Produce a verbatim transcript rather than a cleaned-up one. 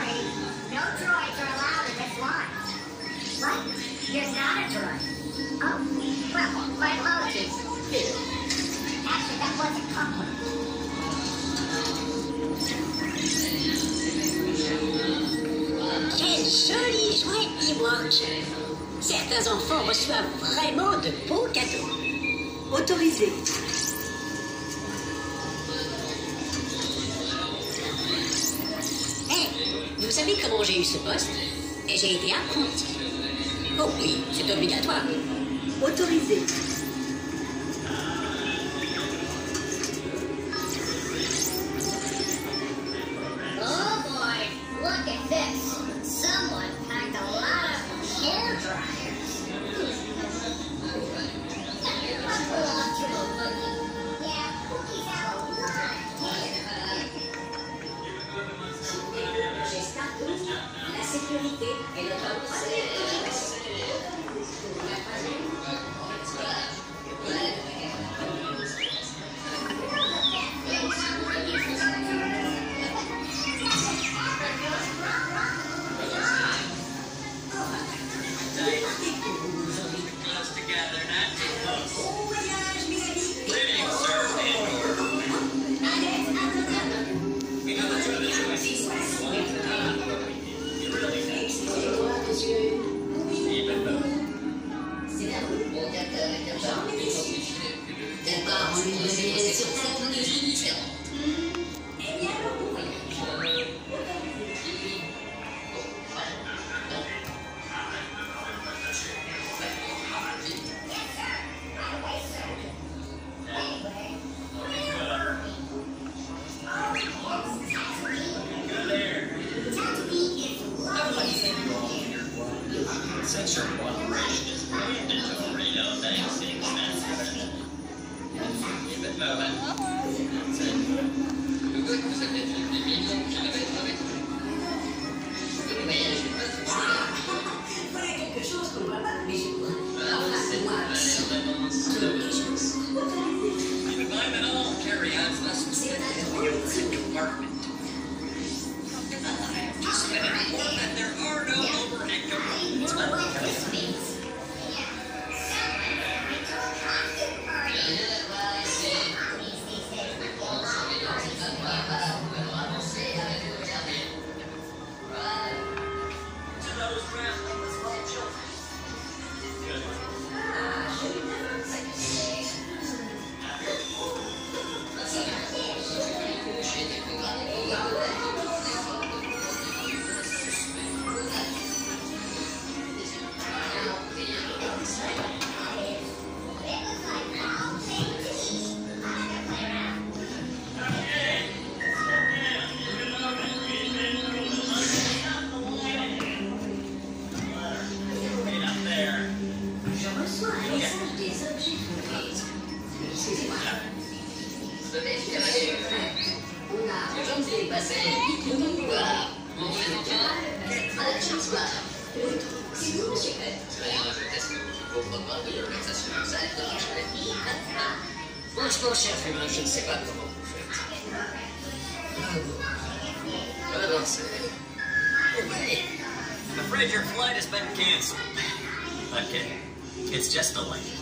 warning. No droids are allowed in this line. What? You're not a droid. Oh, well, my apologies. Actually, that was a compliment. Quel joli jouet Ewok! Certains enfants reçoivent vraiment de beaux cadeaux. Autorisé. Hé, hey, vous savez comment j'ai eu ce poste? J'ai été apprenti. Oh oui, c'est obligatoire. Autorisé. Oh boy, look at this. Someone packed a lot of hair dryers. Yeah, cookies have a lot of hair. La sécurité est notre premier. Franchement, cher humain, je ne sais pas comment vous faites. Ah non, c'est... Oh, wait. I'm afraid your flight has been cancelled. Okay, it's just a link.